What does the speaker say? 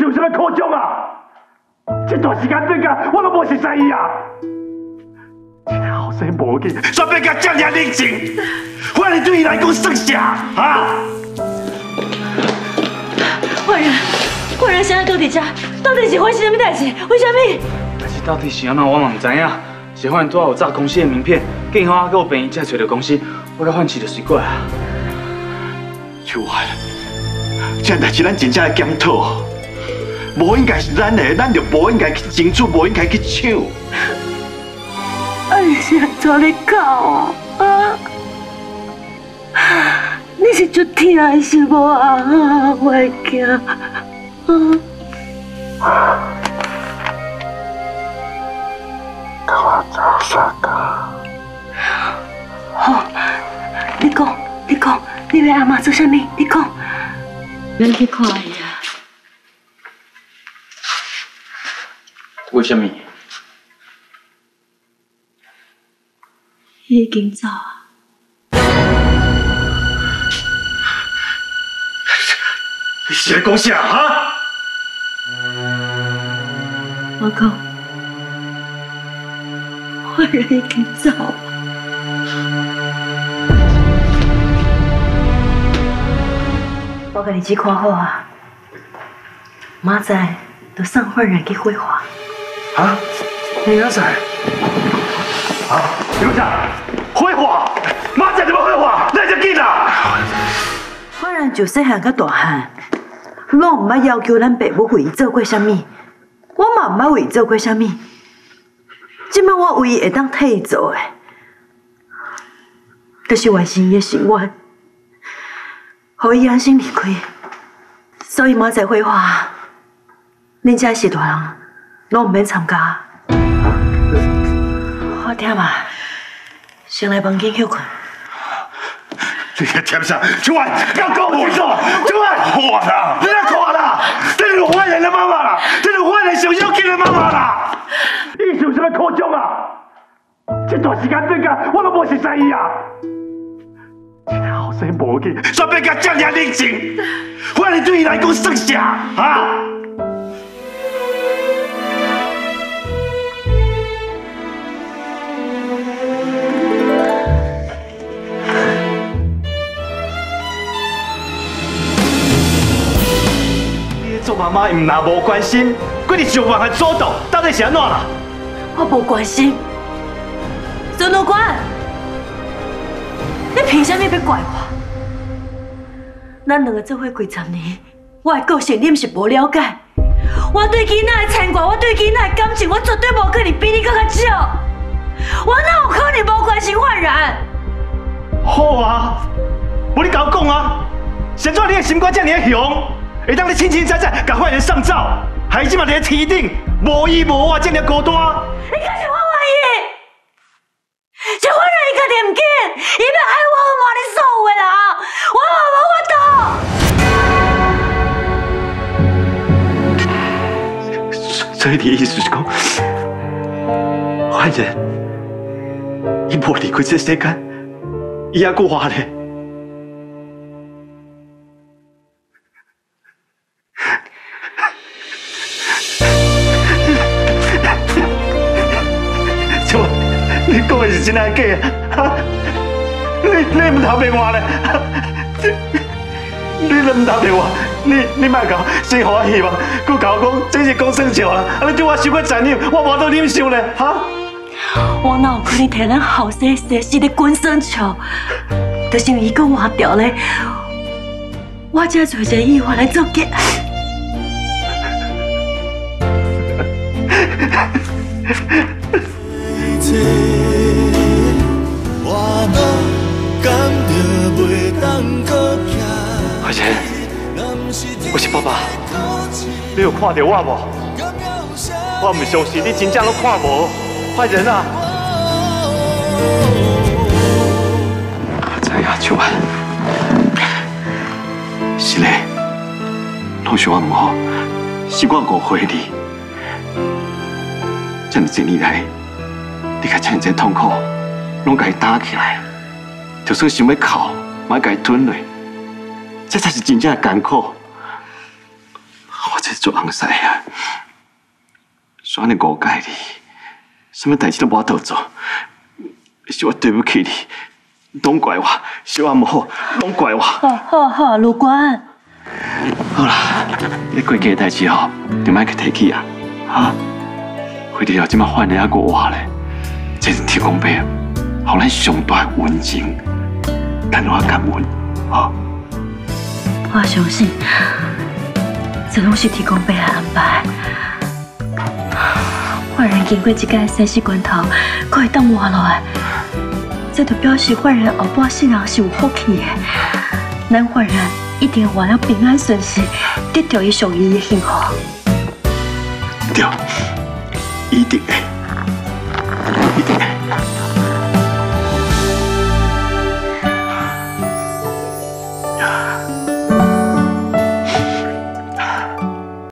有啥苦衷啊？这段时间变甲我都无熟悉伊啊！这个后生无见，煞变甲这么冷静，我你对伊来讲算啥啊？ 坏人现在到底家，到底是发生什么代志？为什么？ 但是到底是安怎，我嘛唔知影。是发现拄好有炸公司的名片，更好我病院才找到公司，我甲换气就随过来啊。 秋婉，这代志咱真正要检讨，无应该是咱的，咱就无应该去争取，无应该去抢。 你是安怎咧搞啊？你是足疼是无啊？我会惊。 我找啥个？ 好，你讲，你为阿妈做啥物？你讲。咱去看伊啊。 为什么？ 伊已经走啊。 你是在讲啥哈？ 我讲，坏人已经走了。我甲你只看好啊，明仔就送坏人去火化。 啊？明仔？啊？刘长，火化？明仔就要火化，那就紧啦！ 坏人就细汉到大汉，拢唔捌要求咱爸母为伊做过啥物，我嘛唔捌为伊做过啥物。即摆我唯一会当替伊做的，就是完成伊的心愿，互伊安心离开。所以明仔火化，恁遮是大人拢唔免参加。我忝啊，先来房间休困。 你个天上，秋婉，要搞我说，秋婉，我啦，你来看啦，这是坏人的妈妈啦，这是坏人想要紧的妈妈啦。你有什么苦衷啊？这段时间变甲我都无熟悉伊啊！这个后生无见，煞变甲这么冷静，我你对伊来讲算啥啊？做妈妈唔拿无关心，佮你想办法主动，到底是安怎啦？ 我无关心，孙老官，你凭啥物要怪我？咱两个做伙几十年，我的个性你毋是无了解。我对囡仔的牵挂，我对囡仔的感情，我绝对无可能比你更较少。我哪有可能无关心焕然？ 好啊，无你甲我讲啊，现在你的心肝这么雄？会当你清清楚楚甲坏人上灶，还即嘛伫咧天顶，无依无我，这么孤单。 你可是我怀疑，是焕然伊家己唔紧，伊要害我骂你所有的人，我嘛无法度。 所以你的意思是讲，坏人伊无离开这世间，伊还佫活咧？你讲的是真还假啊？你唔偷骗我咧？你唔偷骗我，你莫搞，先互我希望，佮甲我讲这是公生笑啦，啊！你对我伤过残忍，我无得忍受咧，哈！ 我哪有可能替咱后生世世的滚生笑？就是因为伊搁活掉咧，我才找一个意外来做结。 怀贤，我是爸爸，你有看到我无？我唔相信你真正都看无，坏人啊！知影秋婉，是嘞，拢是我唔好，是我误会你。这么多年来，你甲真痛苦，拢甲伊打起来，就算想要哭，嘛甲伊吞落。这才是真正的艰苦。我这做做红婿啊，选你误解你，什么代志都无法度做，是我对不起你，拢怪我，小阿无好，拢怪我。 好，卢官。 好啦，你过家的代志吼，就莫去提起啊，哈。回头了，即马换了还个话咧，这是天公伯，互咱上大的恩情，咱我感恩，哈。 我相信，这拢是天公伯来安排。坏人经过这个生死关头，可会当活落来，这就表示坏人后半世人是有福气的。咱坏人一定会活了平安顺遂，得到伊属于伊的幸福。 对，一定会，一定会。